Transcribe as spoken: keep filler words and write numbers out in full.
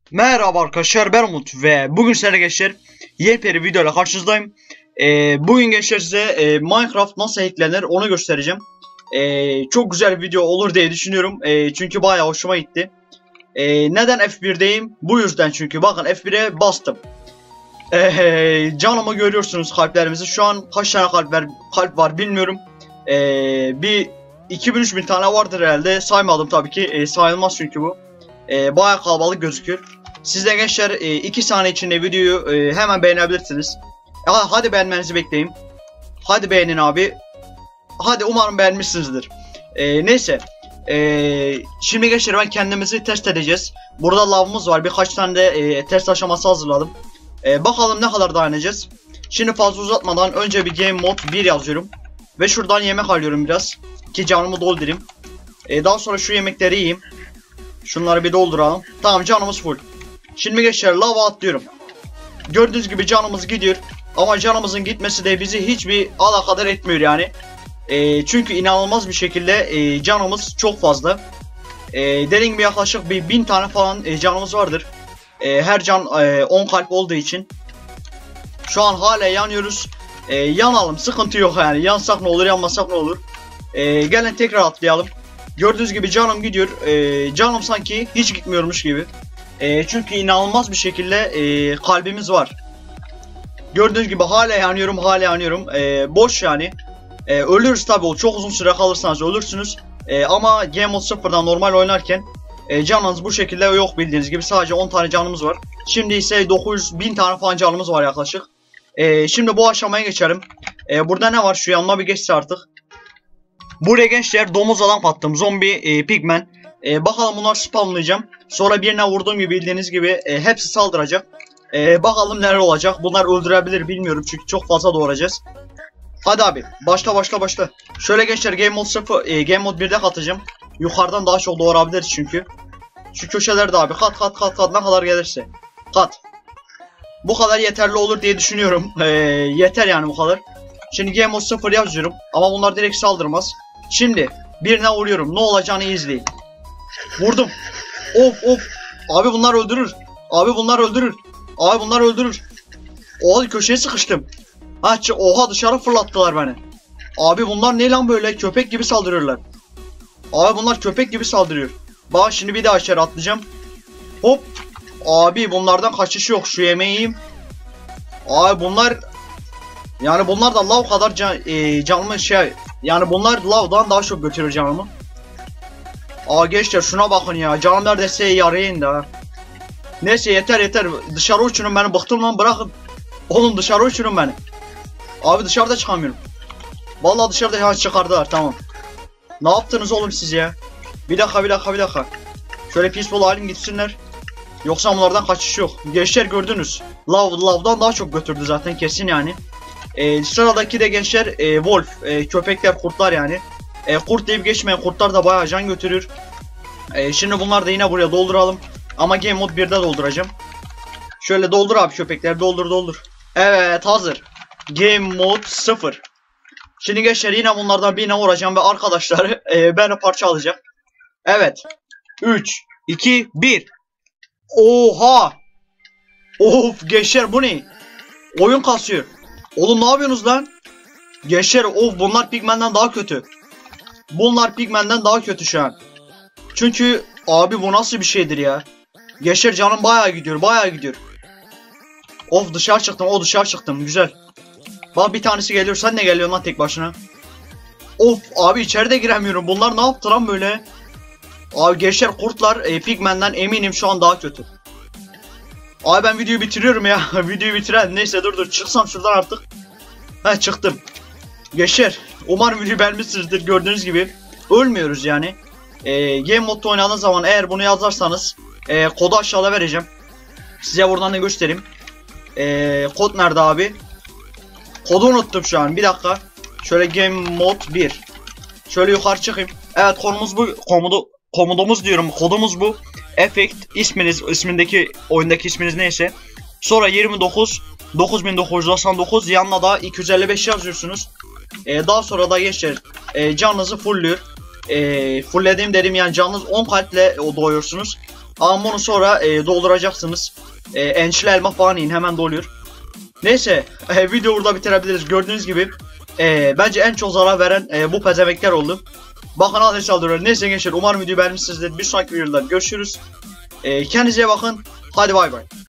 Merhaba arkadaşlar, ben Umut ve bugün sizlerle gençler yepyeni videoyla karşınızdayım. Ee, bugün gençler size e, Minecraft nasıl hacklenir onu göstereceğim. Ee, çok güzel bir video olur diye düşünüyorum. Ee, çünkü bayağı hoşuma gitti. Ee, neden F bir'deyim? Bu yüzden, çünkü bakın F bir'e bastım. Ee, canımı görüyorsunuz, kalplerimizi. Şu an kaç tane kalp var, kalp var bilmiyorum. Ee, bir iki bin üç bin tane vardır herhalde. Saymadım tabii ki. Ee, sayılmaz çünkü bu. Ee, bayağı kalabalık gözüküyor. Siz de gençler iki saniye içinde videoyu e, hemen beğenebilirsiniz. Ha, hadi beğenmenizi bekleyeyim. Hadi beğenin abi. Hadi, umarım beğenmişsinizdir. E, neyse. E, şimdi gençler ben kendimizi test edeceğiz. Burada lavımız var. Birkaç tane de e, test aşaması hazırladım. E, bakalım ne kadar dayanacağız. Şimdi fazla uzatmadan önce bir game mode bir yazıyorum. Ve şuradan yemek alıyorum biraz. Ki canımı doldurayım. E, daha sonra şu yemekleri yiyeyim. Şunları bir dolduralım. Tamam, canımız full. Şimdi gençler lava atlıyorum. Gördüğünüz gibi canımız gidiyor. Ama canımızın gitmesi de bizi hiçbir alakadar etmiyor yani. E, çünkü inanılmaz bir şekilde e, canımız çok fazla. E, dediğim gibi yaklaşık bir bin tane falan e, canımız vardır. E, her can e, on kalp olduğu için. Şu an hala yanıyoruz. E, yanalım, sıkıntı yok yani. Yansak ne olur, yanmasak ne olur. E, gelin tekrar atlayalım. Gördüğünüz gibi canım gidiyor. E, canım sanki hiç gitmiyormuş gibi. E, çünkü inanılmaz bir şekilde e, kalbimiz var. Gördüğünüz gibi hala yanıyorum, hala yanıyorum. E, boş yani. E, ölürüz tabi, o çok uzun süre kalırsanız ölürsünüz. E, ama Game Mode sıfırdan normal oynarken e, canınız bu şekilde yok, bildiğiniz gibi. Sadece on tane canımız var. Şimdi ise dokuz yüz bin tane falan canımız var yaklaşık. E, şimdi bu aşamaya geçelim. E, burada ne var? Şu yanına bir geçse artık. Buraya gençler domuz adam attım. Zombi, e, pigman. E, bakalım bunlar spamlayacağım. Sonra birine vurduğum gibi, bildiğiniz gibi e, hepsi saldıracak. E, bakalım neler olacak. Bunlar öldürebilir bilmiyorum çünkü çok fazla doğuracağız. Hadi abi, başla başla başla. Şöyle gençler Game Mode sıfır, e, Game Mode birde katacağım. Yukarıdan daha çok doğurabiliriz çünkü. Şu köşelerde abi kat kat kat kat, ne kadar gelirse. Kat. Bu kadar yeterli olur diye düşünüyorum. E, yeter yani bu kadar. Şimdi Game Mode sıfır yazıyorum ama bunlar direkt saldırmaz. Şimdi birine vuruyorum, ne olacağını izleyin. Vurdum. Of of. Abi bunlar öldürür. Abi bunlar öldürür. Abi bunlar öldürür. Oha, köşeye sıkıştım. Ha, oha, dışarı fırlattılar beni. Abi bunlar ne lan böyle? Köpek gibi saldırıyorlar. Abi bunlar köpek gibi saldırıyor. Bak şimdi bir daha içeri atlayacağım. Hop. Abi bunlardan kaçış yok. Şu yemeği yiyeyim. Abi bunlar... Yani bunlar da lav kadar can, e, canlı şey. Yani bunlar lavdan daha çok götürür canımı. Aa gençler şuna bakın ya. Canım neredeyse yarıya indi ha. Neyse yeter yeter. Dışarı uçurun beni. Bıktım lan, bırakın. Oğlum dışarı uçurun beni. Abi dışarıda çıkamıyorum. Vallahi dışarıda ya, çıkardılar, tamam. Ne yaptınız oğlum siz ya? Bir dakika bir dakika bir dakika. Şöyle peaceful halim gitsinler. Yoksa bunlardan kaçış yok. Gençler gördünüz. Lav, lavdan daha çok götürdü zaten, kesin yani. Ee, sıradaki de gençler e, wolf. E, köpekler, kurtlar yani. E, kurt deyip geçmeyin, kurtlar da bayağı can götürür. E, şimdi bunlar da yine buraya dolduralım. Ama Game Mode birde dolduracağım. Şöyle doldur abi köpekler, doldur doldur. Evet, hazır. Game Mode sıfır. Şimdi gençler yine bunlardan birine vuracağım ve arkadaşları e, beni parça alacak. Evet. üç, iki, bir. Oha. Of gençler, bu ne? Oyun kasıyor. Oğlum ne yapıyorsunuz lan? Gençler of, bunlar pigmenden daha kötü. Bunlar pigmenden daha kötü şu an. Çünkü abi bu nasıl bir şeydir ya? Gençler canım bayağı gidiyor, bayağı gidiyor. Of, dışarı çıktım, o dışarı çıktım, güzel. Bak bir tanesi geliyor, sen ne geliyorsun lan tek başına? Of abi, içeride giremiyorum, bunlar ne yaptı lan böyle? Abi gençler kurtlar e, pigmenden eminim şu an daha kötü. Abi ben videoyu bitiriyorum ya. Videoyu bitiren, neyse dur dur çıksam şuradan artık. He, çıktım. Gençler umarım videoyu beğenmişsinizdir. Gördüğünüz gibi ölmüyoruz yani. E, Game Mode'da oynadığınız zaman eğer bunu yazarsanız e, kodu aşağıda vereceğim. Size buradan da göstereyim. E, kod nerede abi? Kodu unuttum şu an, bir dakika. Şöyle Game Mode bir. Şöyle yukarı çıkayım. Evet, konumuz bu. Komodu, komodumuz diyorum, kodumuz bu. Effect isminiz, ismindeki oyundaki isminiz neyse. Sonra yirmi dokuz dokuz bin dokuz yüz doksan dokuz, yanına da iki yüz elli beş yazıyorsunuz. Ee, daha sonra da geçer e, canınızı fullüyor. E, fulllediğim dedim yani canınız on kalple doğuyorsunuz. Ama onu sonra e, dolduracaksınız. E, ençli elma falan yiyin, hemen doluyor. Neyse e, video burada bitirebiliriz. Gördüğünüz gibi e, bence en çok zarar veren e, bu pezemekler oldu. Bakın ateş saldırıyor. Neyse gençler, umarım videoyu beğenmişsinizdir. Bir sonraki videoda görüşürüz. E, kendinize bakın. Hadi bay bay.